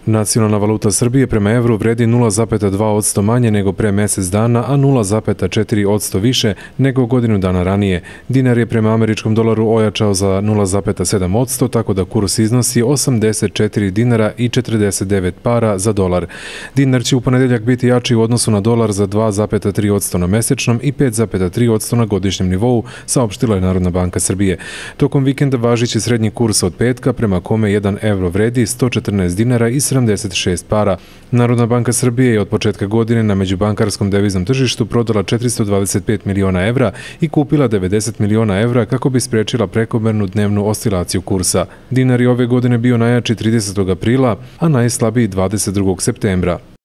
Nacionalna valuta Srbije prema evru vredi 0,2% manje nego pre mesec dana, a 0,4% više nego godinu dana ranije. Dinar je prema američkom dolaru ojačao za 0,7%, tako da kurs iznosi 84 dinara i 49 para za dolar. Dinar će u ponedeljak biti jači u odnosu na dolar za 2,3% na mesečnom i 5,3% na godišnjem nivou, saopštila je Narodna banka Srbije. Tokom vikenda važiće srednji kurs od petka, prema kome 1 evro vredi 114 dinara i 76 para. Narodna banka Srbije je od početka godine na međubankarskom deviznom tržištu prodala 425 miliona evra i kupila 90 miliona evra kako bi sprečila prekomernu dnevnu oscilaciju kursa. Dinar je ove godine bio najjači 30. aprila, a najslabiji 22. septembra.